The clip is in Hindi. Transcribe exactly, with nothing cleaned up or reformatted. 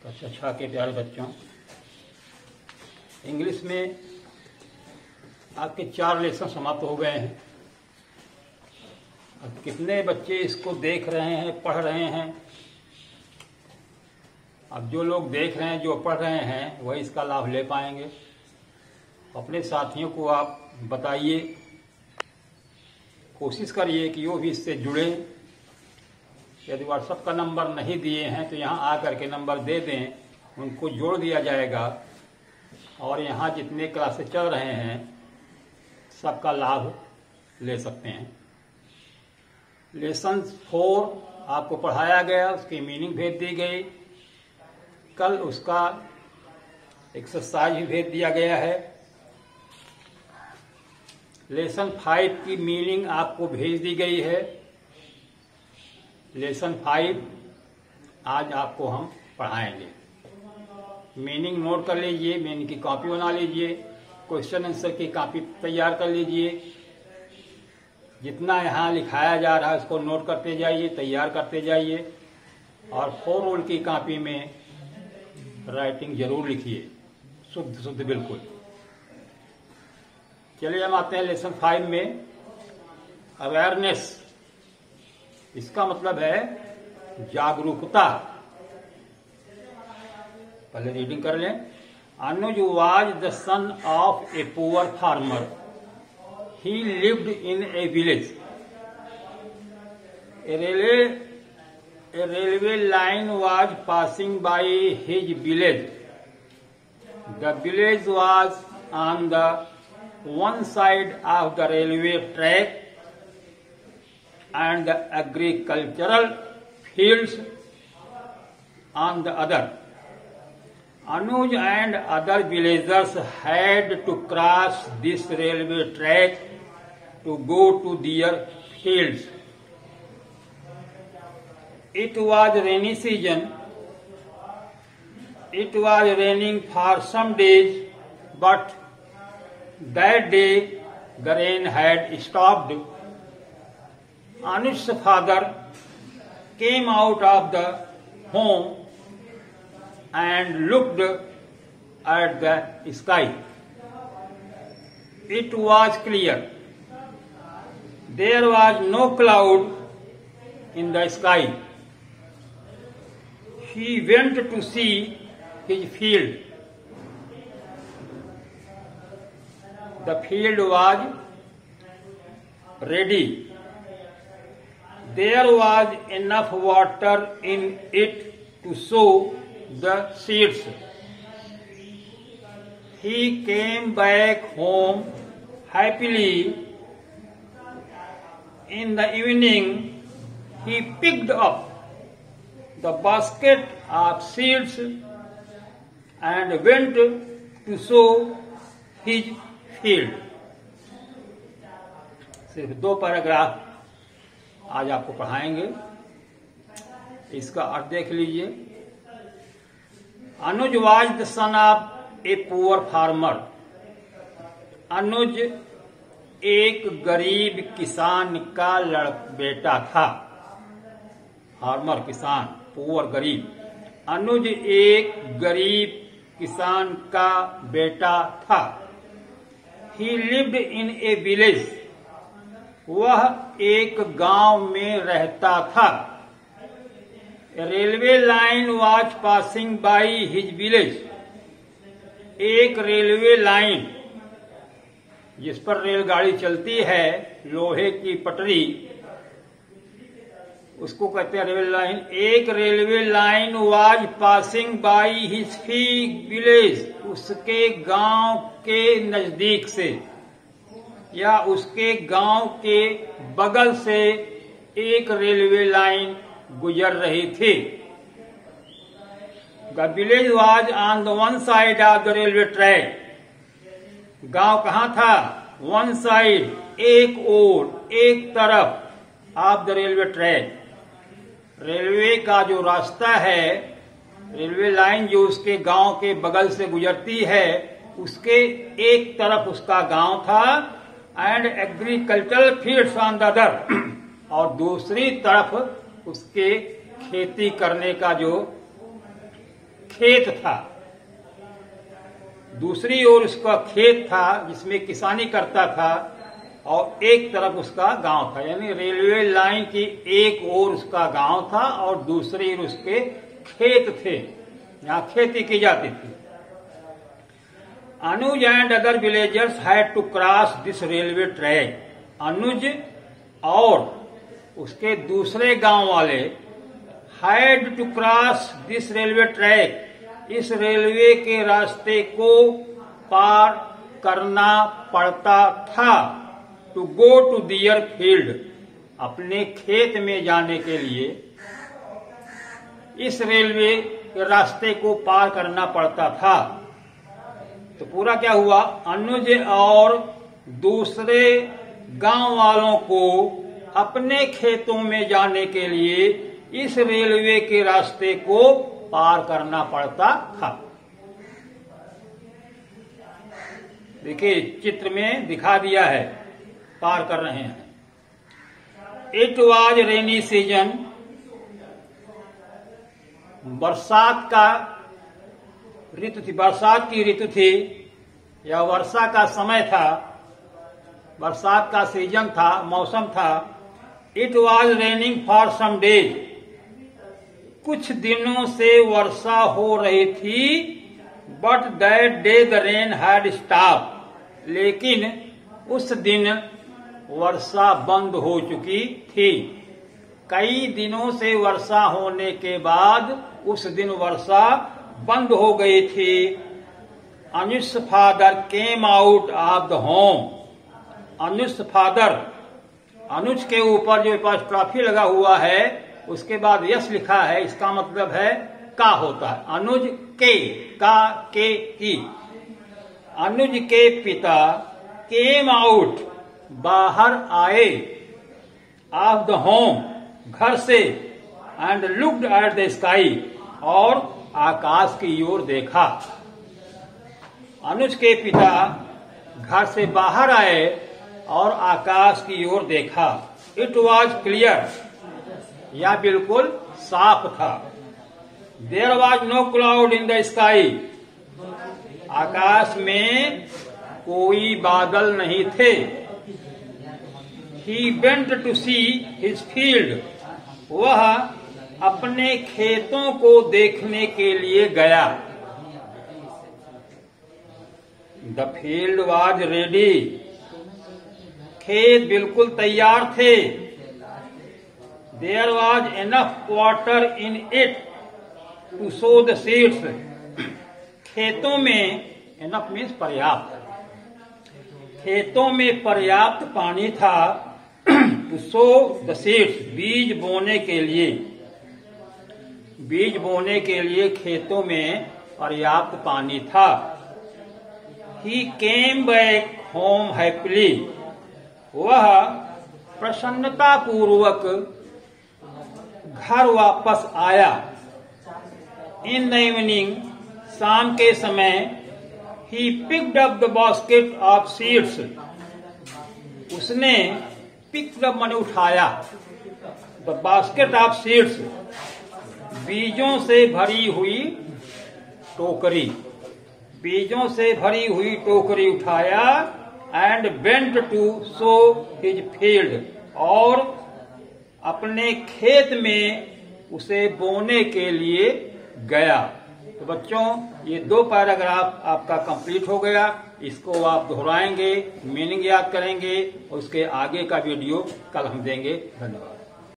कक्षा के प्यारे बच्चों, इंग्लिश में आपके चार लेसन समाप्त हो गए हैं। अब कितने बच्चे इसको देख रहे हैं, पढ़ रहे हैं? अब जो लोग देख रहे हैं, जो पढ़ रहे हैं, वही इसका लाभ ले पाएंगे। अपने साथियों को आप बताइए, कोशिश करिए कि वो भी इससे जुड़े। यदि व्हाट्सएप का नंबर नहीं दिए हैं तो यहाँ आकर के नंबर दे दें, उनको जोड़ दिया जाएगा और यहाँ जितने क्लासेस चल रहे हैं सबका लाभ ले सकते हैं। लेसन फोर आपको पढ़ाया गया, उसकी मीनिंग भेज दी गई। कल उसका एक्सरसाइज भी भेज दिया गया है। लेसन फाइव की मीनिंग आपको भेज दी गई है। लेसन फाइव आज आपको हम पढ़ाएंगे। मीनिंग नोट कर लीजिए, मीनिंग की कॉपी बना लीजिए, क्वेश्चन आंसर की कॉपी तैयार कर लीजिए। जितना यहाँ लिखाया जा रहा है उसको नोट करते जाइए, तैयार करते जाइए और फोर रूल की कॉपी में राइटिंग जरूर लिखिए, शुद्ध शुद्ध बिल्कुल। चलिए हम आते हैं लेसन फाइव में। अवेयरनेस, इसका मतलब है जागरूकता। पहले रीडिंग कर लें। Anuj was the son of a poor farmer. He lived in a village. A railway a railway line was passing by his village. The village was on the one side of the railway track and the agricultural fields on the other. Anuj and other villagers had to cross this railway track to go to their fields. It was rainy season. It was raining for some days, but that day the rain had stopped. Anuj's father came out of the home and looked at the sky. It was clear. There was no cloud in the sky. He went to see his field. The field was ready. There was enough water in it to sow the seeds. He came back home happily. In the evening, he picked up the basket of seeds and went to sow his field. सिर्फ दो पैराग्राफ आज आपको पढ़ाएंगे, इसका अर्थ देख लीजिए। Anuj was the son of a poor farmer. Anuj एक गरीब किसान का लड़ बेटा था। फार्मर किसान, पुअर गरीब। अनुज एक गरीब किसान का बेटा था। He lived in a village. वह एक गांव में रहता था। Railway line was passing by his village. एक रेलवे लाइन जिस पर रेलगाड़ी चलती है, लोहे की पटरी, उसको कहते हैं रेलवे लाइन। एक railway line was passing by his village. उसके गांव के नजदीक से या उसके गांव के बगल से एक रेलवे लाइन गुजर रही थी। The village was on the one side of the railway track. गांव कहाँ था? वन साइड, एक ओर, एक तरफ of the railway track. Railway का जो रास्ता है, रेलवे लाइन जो उसके गांव के बगल से गुजरती है, उसके एक तरफ उसका गांव था। And agricultural fields on the other, और दूसरी तरफ उसके खेती करने का जो खेत था, दूसरी ओर उसका खेत था जिसमें किसानी करता था, और एक तरफ उसका गांव था। यानी रेलवे लाइन की एक ओर उसका गांव था और दूसरी ओर उसके खेत थे, यहाँ खेती की जाती थी। Anuj and other villagers had to cross this railway track. Anuj और उसके दूसरे गांव वाले had to cross this railway track, इस रेलवे के रास्ते को पार करना पड़ता था। To go to their field, अपने खेत में जाने के लिए इस रेलवे के रास्ते को पार करना पड़ता था। तो पूरा क्या हुआ, अनुज और दूसरे गांव वालों को अपने खेतों में जाने के लिए इस रेलवे के रास्ते को पार करना पड़ता था। देखिए चित्र में दिखा दिया है, पार कर रहे हैं। इट वाज रेनी सीजन, बरसात का ऋतु थी, बरसात की ऋतु थी या वर्षा का समय था, बरसात का सीजन था, मौसम था। It was raining for some days, कुछ दिनों से वर्षा हो रही थी। But that day the rain had stop, लेकिन उस दिन वर्षा बंद हो चुकी थी। कई दिनों से वर्षा होने के बाद उस दिन वर्षा बंद हो गई थी। Anuj father came out of the home, Anuj father, Anuj के ऊपर जो पास ट्रॉफी लगा हुआ है उसके बाद यस लिखा है, इसका मतलब है का होता है। अनुज के, का के की, अनुज के पिता केम आउट, बाहर आए, ऑफ द होम, घर से, and looked at the sky, और आकाश की ओर देखा। अनुज के पिता घर से बाहर आए और आकाश की ओर देखा। इट वॉज क्लियर, या बिल्कुल साफ था। There was no cloud in the sky, आकाश में कोई बादल नहीं थे। He went to see his field, वह अपने खेतों को देखने के लिए गया। द फील्ड वॉज रेडी, खेत बिल्कुल तैयार थे। There was enough water in it to so the seeds, खेतों में, एनफ मीन्स पर्याप्त, खेतों में पर्याप्त पानी था। टू सो द सीड्स, बीज बोने के लिए, बीज बोने के लिए खेतों में पर्याप्त पानी था। He came back home happily, वह प्रसन्नता पूर्वक घर वापस आया। इन द इवनिंग, शाम के समय, he picked up the basket of seeds, उसने पिक्ड अप माने उठाया, द बास्केट ऑफ सीड्स, बीजों से भरी हुई टोकरी, बीजों से भरी हुई टोकरी उठाया। And went to sow his field, और अपने खेत में उसे बोने के लिए गया। तो बच्चों ये दो पैराग्राफ आपका कंप्लीट हो गया। इसको आप दोहराएंगे, मीनिंग याद करेंगे, और उसके आगे का वीडियो कल हम देंगे। धन्यवाद।